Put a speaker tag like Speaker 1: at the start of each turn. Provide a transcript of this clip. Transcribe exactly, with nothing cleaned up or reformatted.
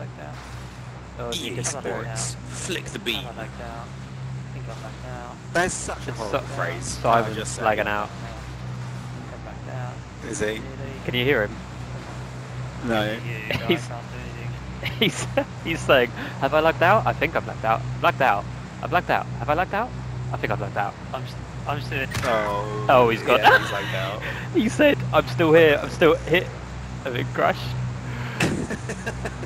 Speaker 1: lagged out.
Speaker 2: Oh,
Speaker 3: E A Sports, flick the beam.
Speaker 1: Have I lagged out? I think I've lagged out.
Speaker 3: That's such a horrible
Speaker 2: So-
Speaker 3: phrase.
Speaker 2: So
Speaker 3: I
Speaker 2: I'm
Speaker 3: was
Speaker 2: just
Speaker 3: saying.
Speaker 2: lagging out.
Speaker 1: I think I've lagged out.
Speaker 3: Is he?
Speaker 1: Really?
Speaker 2: Can you hear him?
Speaker 3: No.
Speaker 1: You, I can't do
Speaker 2: He's-
Speaker 1: anything.
Speaker 2: He's he's saying, have I lagged out? I think I've lagged out. Lagged out. I've lagged out. Have I lagged out? I think I've lagged out.
Speaker 1: I'm, st I'm still.
Speaker 3: Oh.
Speaker 2: Oh, he's got-
Speaker 3: Yeah, he's lagged out.
Speaker 2: He said, I'm still here. I'm still here. I've been crushed.